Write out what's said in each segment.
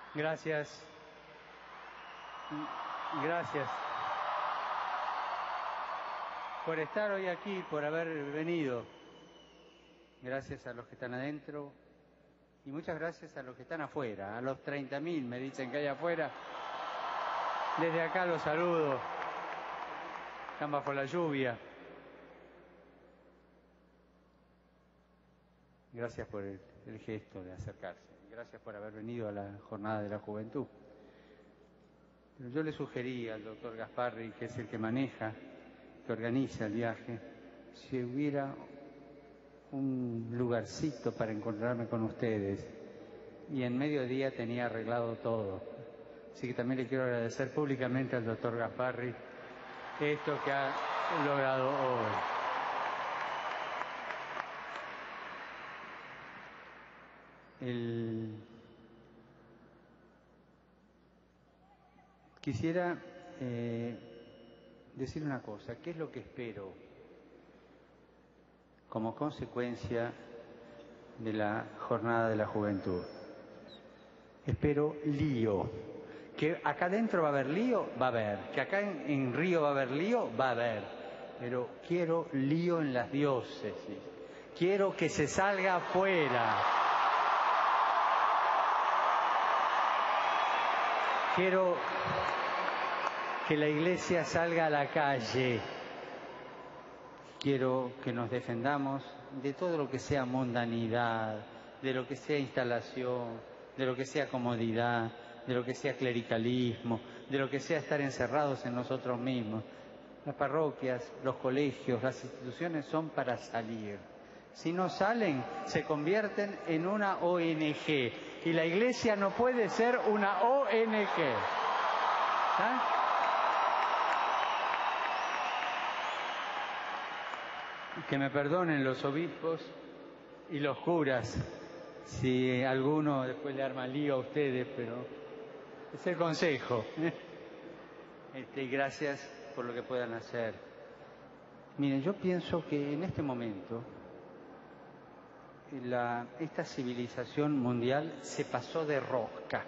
Gracias. Gracias por estar hoy aquí, por haber venido. Gracias a los que están adentro y muchas gracias a los que están afuera, a los 30.000 me dicen que hay afuera. Desde acá los saludo. Están bajo la lluvia. Gracias por el gesto de acercarse. Gracias por haber venido a la Jornada de la Juventud. Pero yo le sugería al doctor Gasparri, que es el que maneja, que organiza el viaje, si hubiera un lugarcito para encontrarme con ustedes. Y en mediodía tenía arreglado todo. Así que también le quiero agradecer públicamente al doctor Gasparri esto que ha logrado hoy. Quisiera decir una cosa. ¿Qué es lo que espero como consecuencia de la Jornada de la Juventud? Espero lío. Que acá adentro va a haber lío, va a haber. Que acá en Río va a haber lío, va a haber. Pero quiero lío en las diócesis. Quiero que se salga afuera. Quiero que la Iglesia salga a la calle. Quiero que nos defendamos de todo lo que sea mundanidad, de lo que sea instalación, de lo que sea comodidad, de lo que sea clericalismo, de lo que sea estar encerrados en nosotros mismos. Las parroquias, los colegios, las instituciones son para salir. Si no salen, se convierten en una ONG. Y la Iglesia no puede ser una ONG. ¿Ah? Que me perdonen los obispos y los curas si alguno después le arma lío a ustedes, pero es el consejo. Y gracias por lo que puedan hacer. Miren, yo pienso que en este momento esta civilización mundial se pasó de rosca,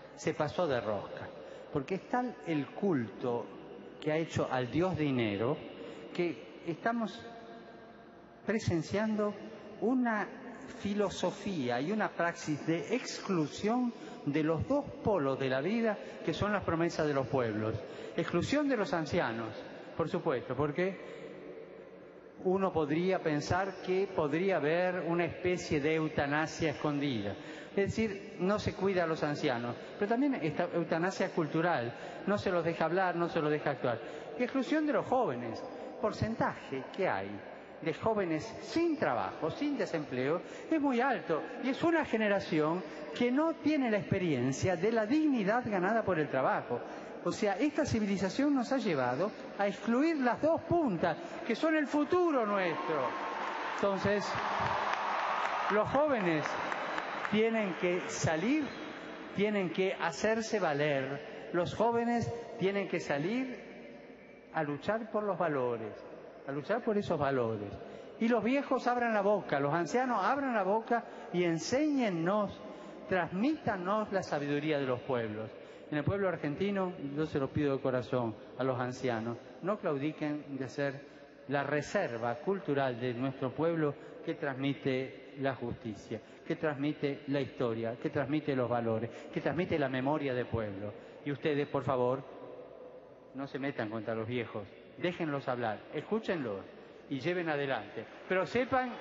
porque es tal el culto que ha hecho al Dios dinero que estamos presenciando una filosofía y una praxis de exclusión de los dos polos de la vida que son las promesas de los pueblos. Exclusión de los ancianos, por supuesto, porque uno podría pensar que podría haber una especie de eutanasia escondida. Es decir, no se cuida a los ancianos, pero también esta eutanasia cultural, no se los deja hablar, no se los deja actuar. Y exclusión de los jóvenes, porcentaje que hay de jóvenes sin trabajo, sin desempleo, es muy alto. Y es una generación que no tiene la experiencia de la dignidad ganada por el trabajo. O sea, esta civilización nos ha llevado a excluir las dos puntas, que son el futuro nuestro. Entonces, los jóvenes tienen que salir, tienen que hacerse valer. Los jóvenes tienen que salir a luchar por los valores, a luchar por esos valores. Y los viejos abran la boca, los ancianos abran la boca y enséñennos, transmítanos la sabiduría de los pueblos. En el pueblo argentino, yo se lo pido de corazón a los ancianos, no claudiquen de ser la reserva cultural de nuestro pueblo que transmite la justicia, que transmite la historia, que transmite los valores, que transmite la memoria del pueblo. Y ustedes, por favor, no se metan contra los viejos, déjenlos hablar, escúchenlos y lleven adelante. Pero sepan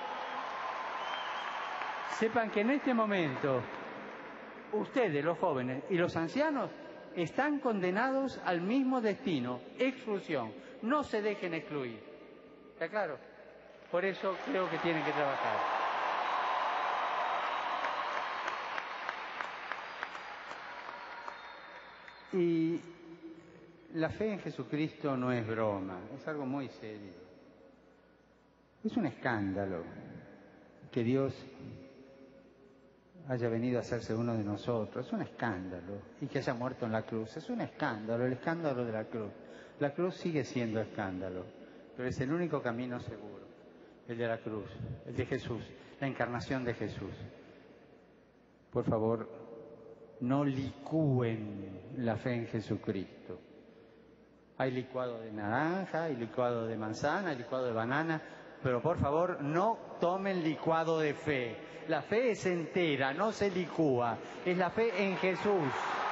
que en este momento ustedes, los jóvenes y los ancianos, están condenados al mismo destino, exclusión. No se dejen excluir. ¿Está claro? Por eso creo que tienen que trabajar. Y la fe en Jesucristo no es broma, es algo muy serio. Es un escándalo que Dios haya venido a hacerse uno de nosotros, es un escándalo, y que haya muerto en la cruz, es un escándalo, el escándalo de la cruz. La cruz sigue siendo escándalo, pero es el único camino seguro, el de la cruz, el de Jesús, la encarnación de Jesús. Por favor, no licúen la fe en Jesucristo. Hay licuado de naranja, hay licuado de manzana, hay licuado de banana, pero por favor no tomen licuado de fe. La fe es entera, no se licúa, es la fe en Jesús.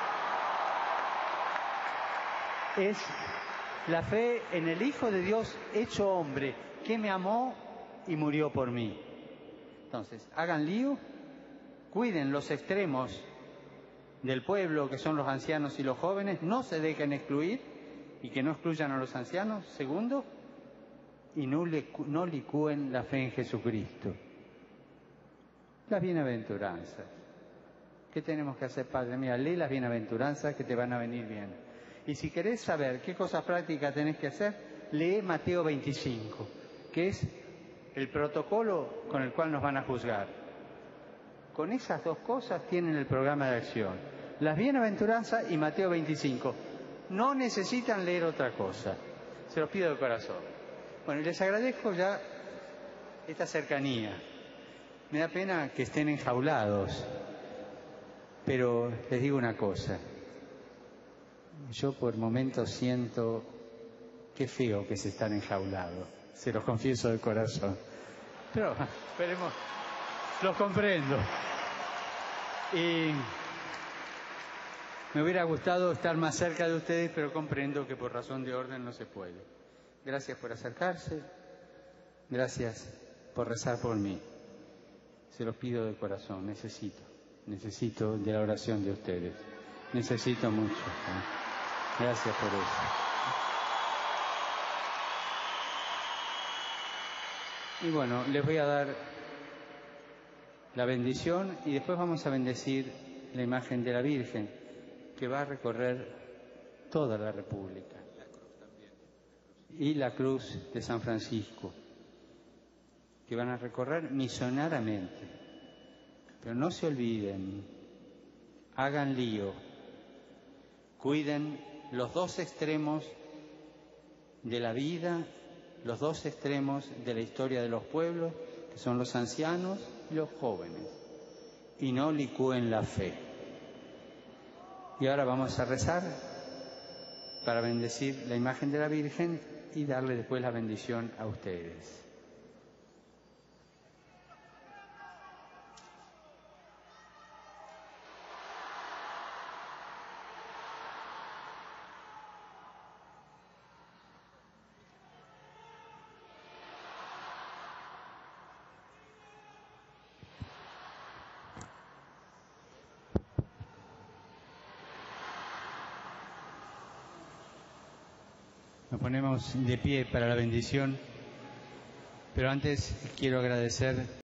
Es la fe en el Hijo de Dios hecho hombre, que me amó y murió por mí. Entonces, hagan lío, cuiden los extremos del pueblo, que son los ancianos y los jóvenes, no se dejen excluir y que no excluyan a los ancianos. Segundo, y no licúen la fe en Jesucristo. Las bienaventuranzas. ¿Qué tenemos que hacer, Padre? Mira, lee las bienaventuranzas que te van a venir bien. Y si querés saber qué cosas prácticas tenés que hacer, lee Mateo 25, que es el protocolo con el cual nos van a juzgar. Con esas dos cosas tienen el programa de acción. Las bienaventuranzas y Mateo 25. No necesitan leer otra cosa. Se los pido de corazón. Bueno, y les agradezco ya esta cercanía. Me da pena que estén enjaulados, pero les digo una cosa. Yo por momentos siento qué feo que se están enjaulados. Se los confieso de corazón. Pero esperemos, los comprendo. Y me hubiera gustado estar más cerca de ustedes, pero comprendo que por razón de orden no se puede. Gracias por acercarse, gracias por rezar por mí. Se los pido de corazón, necesito de la oración de ustedes. Necesito mucho. Gracias por eso. Y bueno, les voy a dar la bendición y después vamos a bendecir la imagen de la Virgen, que va a recorrer toda la República. Y la cruz de San Francisco, que van a recorrer misionariamente. Pero no se olviden, hagan lío, cuiden los dos extremos de la vida, los dos extremos de la historia de los pueblos, que son los ancianos y los jóvenes, y no licúen la fe. Y ahora vamos a rezar para bendecir la imagen de la Virgen y darle después la bendición a ustedes. Nos ponemos de pie para la bendición, pero antes quiero agradecer